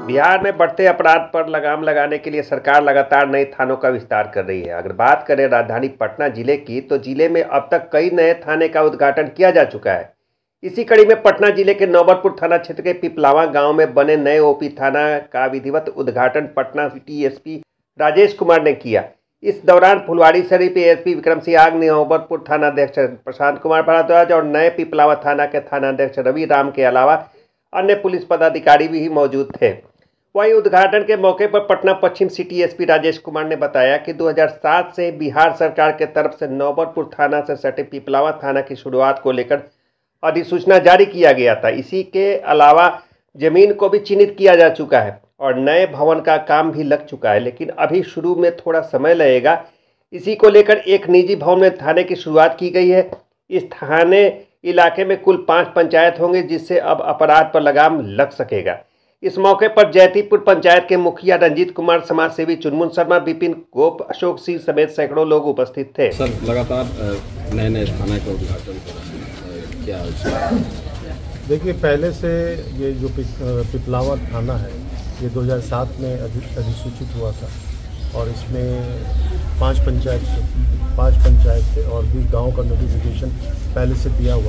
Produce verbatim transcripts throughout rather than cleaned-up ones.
बिहार में बढ़ते अपराध पर लगाम लगाने के लिए सरकार लगातार नए थानों का विस्तार कर रही है। अगर बात करें राजधानी पटना जिले की, तो जिले में अब तक कई नए थाने का उद्घाटन किया जा चुका है। इसी कड़ी में पटना जिले के नौबतपुर थाना क्षेत्र के पिपलावा गांव में बने नए ओपी थाना का विधिवत उद्घाटन पटना सिटी एसपी राजेश कुमार ने किया। इस दौरान फुलवारीशरीफ एएसपी विक्रम सिंह आग, नौबतपुर थानाध्यक्ष प्रशांत कुमार भारद्वाज और नए पिपलावा थाना के थानाध्यक्ष रवि राम के अलावा अन्य पुलिस पदाधिकारी भी मौजूद थे। वहीं उद्घाटन के मौके पर पटना पश्चिम सिटी एसपी राजेश कुमार ने बताया कि दो हज़ार सात से बिहार सरकार के तरफ से नौबतपुर थाना से सटे पिपलावा थाना की शुरुआत को लेकर अधिसूचना जारी किया गया था। इसी के अलावा जमीन को भी चिन्हित किया जा चुका है और नए भवन का काम भी लग चुका है, लेकिन अभी शुरू में थोड़ा समय लगेगा। इसी को लेकर एक निजी भवन में थाने की शुरुआत की गई है। इस थाने इलाके में कुल पाँच पंचायत होंगे, जिससे अब अपराध पर लगाम लग सकेगा। इस मौके पर जैतीपुर पंचायत के मुखिया रंजीत कुमार, समाज सेवी चुनमुन शर्मा, विपिन गोप, अशोक सिंह समेत सैकड़ों लोग उपस्थित थे। सर, लगातार नए नए थाना का उद्घाटन हो रहा है, क्या है? देखिए, पहले से ये जो पिपलावा थाना है ये दो हज़ार सात में अधिसूचित हुआ था और इसमें पांच पंचायत थे पांच पंचायत थे और भी गांव का नोटिफिकेशन पहले से दिया हुआ।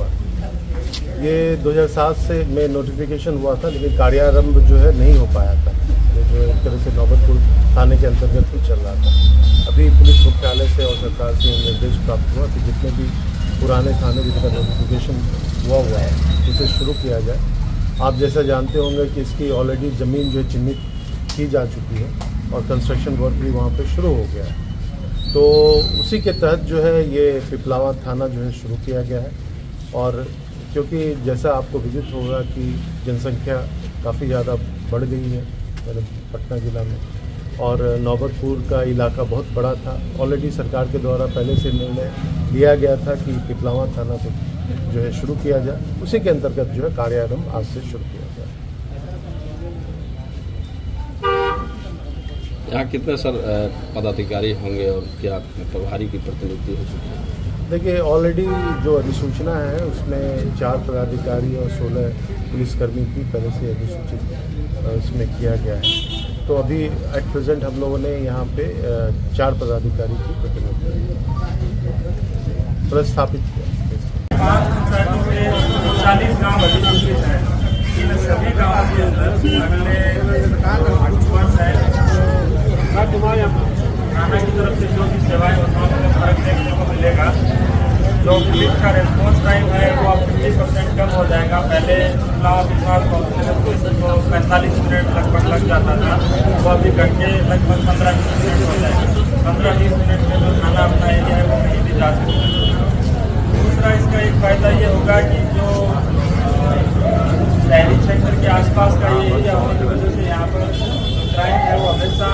ये दो हज़ार सात से में नोटिफिकेशन हुआ था, लेकिन कार्यारंभ जो है नहीं हो पाया था, जो एक तरह से नौबतपुर थाने के अंतर्गत ही चल रहा था। अभी पुलिस मुख्यालय से और सरकार से निर्देश प्राप्त हुआ कि जितने भी पुराने थाने जिनका नोटिफिकेशन हुआ हुआ है उसे शुरू किया जाए। आप जैसा जानते होंगे कि इसकी ऑलरेडी ज़मीन जो चिन्हित की जा चुकी है और कंस्ट्रक्शन वर्क भी वहाँ पे शुरू हो गया है। तो उसी के तहत जो है ये पिपलावा थाना जो है शुरू किया गया है। और क्योंकि जैसा आपको विदित होगा कि जनसंख्या काफ़ी ज़्यादा बढ़ गई है पटना ज़िला में और नौबतपुर का इलाका बहुत बड़ा था। ऑलरेडी सरकार के द्वारा पहले से निर्णय लिया गया था कि पिपलावा थाना को जो है शुरू किया जाए। उसी के अंतर्गत जो है कार्यारंभ आज से शुरू किया जाए। यहाँ कितने सर पदाधिकारी होंगे और क्या प्रभारी की प्रतिनिधि हो चुकी है? देखिए, ऑलरेडी जो अधिसूचना है उसमें चार पदाधिकारी और सोलह पुलिसकर्मी की पहले से अधिसूचित उसमें किया गया है। तो अभी एट प्रेजेंट हम लोगों ने यहाँ पे चार पदाधिकारी की प्रतिनिधि प्रस्थापित किया। पाँच पंचायतों के चालीस गाँव अधिसूचित हैं। इन सभी गाँवों के अंदर अगले कुछ वर्ष है थाना की तरफ से जो भी सेवाएं उसमें फर्क देखने को मिलेगा। जो पुलिस का रेस्पॉन्स टाइम है वो अब फिफ्टी परसेंट कम हो जाएगा। पहले तो पैंतालीस मिनट लगभग लग जाता था, वो अभी घंटे लगभग पंद्रह बीस मिनट हो जाएगा। पंद्रह बीस मिनट में जो थाना अपना एरिया है वो कहीं भी जा सकते हैं। दूसरा इसका एक फायदा ये होगा कि जो शहरी क्षेत्र के आसपास का ये एरिया होने की वजह से यहाँ पर क्राइम है वो हमेशा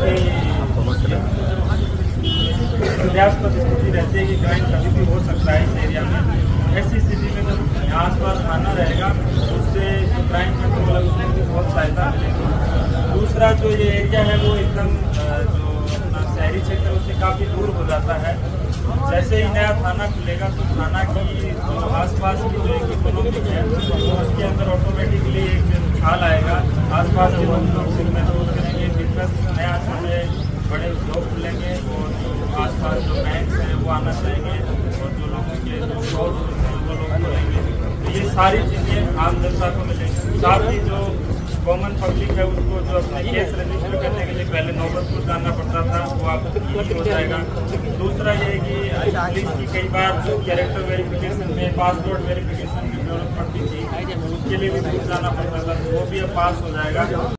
प्रयासपद स्थिति रहती है कि क्राइम कभी भी हो सकता है इस एरिया में। ऐसी स्थिति में जब आसपास थाना रहेगा उससे जो क्राइम कंट्रोल है उसमें भी बहुत सहायता मिलेगी। दूसरा जो ये एरिया है वो एकदम जो शहरी क्षेत्र उससे काफ़ी दूर हो जाता है। जैसे ही नया थाना खुलेगा तो थाना की जो आसपास की जो एक इकोनॉमी है तो उसके अंदर ऑटोमेटिकली एक उछाल आएगा। आसपास के लोग लोग महसूस करेंगे, बिजनेस नया समय बड़े उद्योग खुलेंगे और जो आसपास जो बैंक हैं वो आना चाहेंगे और जो लोगों के जो शॉप हैं वो लोग खुलेंगे। तो ये सारी चीज़ें आम जनता को मिलेंगी। साथ ही जो कॉमन पब्लिक है उसको जो अपने केस रजिस्टर करने के लिए पहले नौबतपुर जाना पड़ता था वो आप हो जाएगा। दूसरा ये है कि पुलिस की कई बार जो कैरेक्टर वेरिफिकेशन में पासपोर्ट वेरिफिकेशन की जरूरत पड़ती थी उसके लिए भी दूर जाना पड़ता था, वो भी अब पास हो जाएगा।